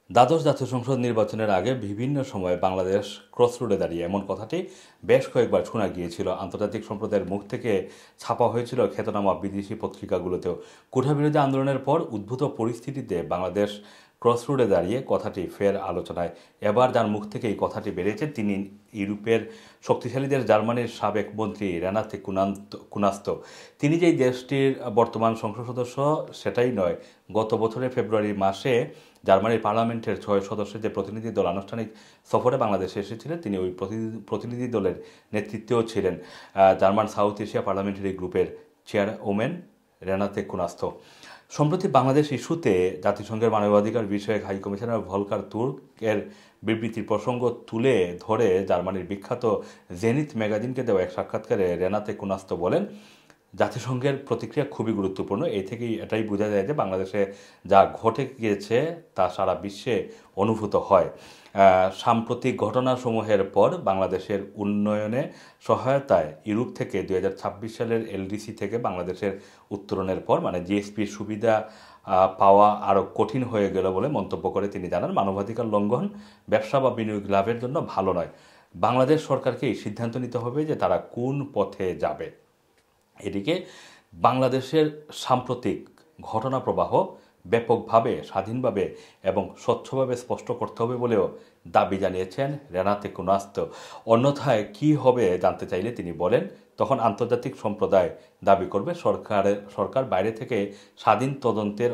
দ্বাদশ জাতীয় সংসদ নির্বাচনের আগে বিভিন্ন সময়ে বাংলাদেশ ক্রসরোডে দাঁড়িয়ে এমন কথাটি বেশ কয়েকবার শোনা গিয়েছিল। আন্তর্জাতিক সম্প্রদায়ের মুখ থেকে ছাপা হয়েছিল খ্যাতনামা বিদেশি পত্রিকাগুলোতেও। কোঠাবিরোধী আন্দোলনের পর উদ্ভূত পরিস্থিতিতে বাংলাদেশ ক্রসরোডে দাঁড়িয়ে কথাটি ফের আলোচনায়। এবার যার মুখ থেকে এই কথাটি বেরিয়েছে তিনি ইউরোপের শক্তিশালী দেশ জার্মানির সাবেক মন্ত্রী রেনাতে কুনাস্ত। তিনি যেই দেশটির বর্তমান সংসদ সদস্য সেটাই নয়, গত বছরের ফেব্রুয়ারি মাসে জার্মানির পার্লামেন্টের 6 সদস্যের যে প্রতিনিধি দল আনুষ্ঠানিক সফরে বাংলাদেশে এসেছিলেন, তিনি ওই প্রতিনিধি দলের নেতৃত্বেও ছিলেন জার্মান সাউথ এশিয়া পার্লামেন্টারি গ্রুপের চেয়ারওম্যান রেনাতে কুনাস্ত। সম্প্রতি বাংলাদেশ ইস্যুতে জাতিসংঘের মানবাধিকার বিষয়ক হাই কমিশনার ভলকার তুর্ক এর বিবৃতির প্রসঙ্গ তুলে ধরে জার্মানির বিখ্যাত জেনিথ ম্যাগাজিনকে দেওয়া এক সাক্ষাৎকারে রেনাতে কুনাস্ত বলেন, জাতিসংঘের প্রতিক্রিয়া খুবই গুরুত্বপূর্ণ। এই থেকেই এটাই বোঝা যায় যে বাংলাদেশে যা ঘটে গিয়েছে তা সারা বিশ্বে অনুভূত হয়। সাম্প্রতিক ঘটনাসমূহের পর বাংলাদেশের উন্নয়নে সহায়তায় ইউরোপ থেকে 2026 সালের এলডিসি থেকে বাংলাদেশের উত্তরণের পর মানে জিএসপির সুবিধা পাওয়া আরও কঠিন হয়ে গেল বলে মন্তব্য করে তিনি জানান, মানবাধিকার লঙ্ঘন ব্যবসা বা বিনিয়োগ লাভের জন্য ভালো নয়। বাংলাদেশ সরকারকেই সিদ্ধান্ত নিতে হবে যে তারা কোন পথে যাবে। এদিকে বাংলাদেশের সাম্প্রতিক ঘটনা প্রবাহ ব্যাপকভাবে, স্বাধীনভাবে এবং স্বচ্ছভাবে স্পষ্ট করতে হবে বলেও দাবি জানিয়েছেন রেনাতে কুনাস্ত। অন্যথায় কী হবে জানতে চাইলে তিনি বলেন, তখন আন্তর্জাতিক সম্প্রদায় দাবি করবে সরকার বাইরে থেকে স্বাধীন তদন্তের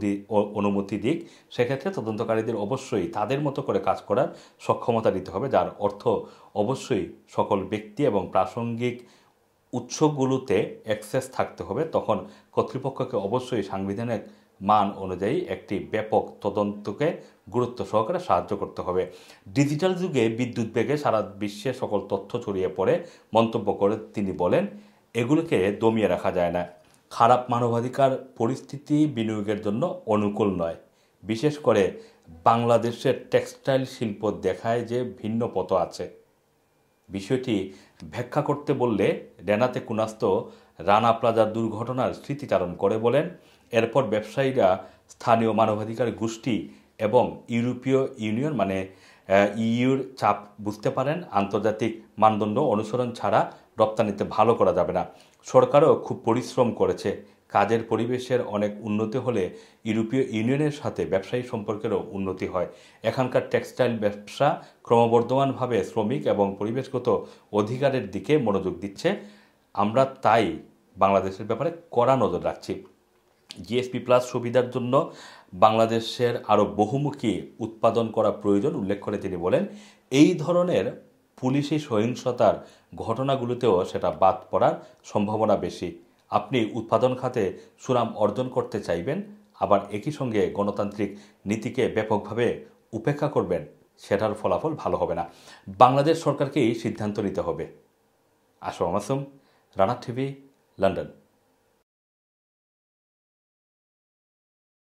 অনুমতি দিক। সেক্ষেত্রে তদন্তকারীদের অবশ্যই তাদের মতো করে কাজ করার সক্ষমতা দিতে হবে, যার অর্থ অবশ্যই সকল ব্যক্তি এবং প্রাসঙ্গিক উৎসগুলোতে অ্যাক্সেস থাকতে হবে। তখন কর্তৃপক্ষকে অবশ্যই সাংবিধানিক মান অনুযায়ী একটি ব্যাপক তদন্তকে গুরুত্ব সহকারে সাহায্য করতে হবে। ডিজিটাল যুগে বিদ্যুৎ বেগে সারা বিশ্বে সকল তথ্য ছড়িয়ে পড়ে মন্তব্য করে তিনি বলেন, এগুলোকে দমিয়ে রাখা যায় না। খারাপ মানবাধিকার পরিস্থিতি বিনিয়োগের জন্য অনুকূল নয়। বিশেষ করে বাংলাদেশের টেক্সটাইল শিল্প দেখায় যে ভিন্ন পথ আছে। বিষয়টি ব্যাখ্যা করতে বললে রেনাতে কুনাস্ত রানা প্লাজার দুর্ঘটনার স্মৃতিচারণ করে বলেন, এরপর ব্যবসায়ীরা স্থানীয় মানবাধিকার গোষ্ঠী এবং ইউরোপীয় ইউনিয়ন মানে ইইউর চাপ বুঝতে পারেন। আন্তর্জাতিক মানদণ্ড অনুসরণ ছাড়া রপ্তানিতে ভালো করা যাবে না। সরকারও খুব পরিশ্রম করেছে। কাজের পরিবেশের অনেক উন্নতি হলে ইউরোপীয় ইউনিয়নের সাথে ব্যবসায়ী সম্পর্কেরও উন্নতি হয়। এখানকার টেক্সটাইল ব্যবসা ক্রমবর্ধমানভাবে শ্রমিক এবং পরিবেশগত অধিকারের দিকে মনোযোগ দিচ্ছে। আমরা তাই বাংলাদেশের ব্যাপারে কড়া নজর রাখছি। জিএসপি প্লাস সুবিধার জন্য বাংলাদেশের আরও বহুমুখী উৎপাদন করা প্রয়োজন উল্লেখ করে তিনি বলেন, এই ধরনের পুলিশি সহিংসতার ঘটনাগুলোতেও সেটা বাদ পড়ার সম্ভাবনা বেশি। আপনি উৎপাদন খাতে সুনাম অর্জন করতে চাইবেন, আবার একই সঙ্গে গণতান্ত্রিক নীতিকে ব্যাপকভাবে উপেক্ষা করবেন, সেটার ফলাফল ভালো হবে না। বাংলাদেশ সরকারকেই সিদ্ধান্ত নিতে হবে। Assam Masum, Rana TV, London.